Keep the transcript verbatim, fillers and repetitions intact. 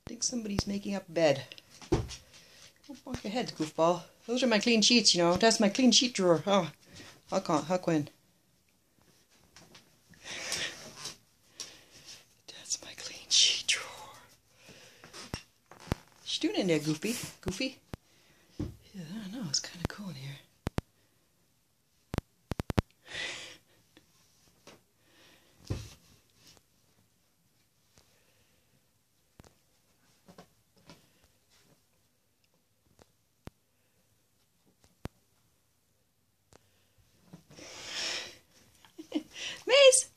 think somebody's making up a bed. Don't bonk your head, goofball. Those are my clean sheets, you know. That's my clean sheet drawer. Oh, I'll call, I'll go in. That's my clean sheet drawer. What you doing in there, Goofy? Goofy? Yeah, I don't know. It's kind of cool in here. Mace!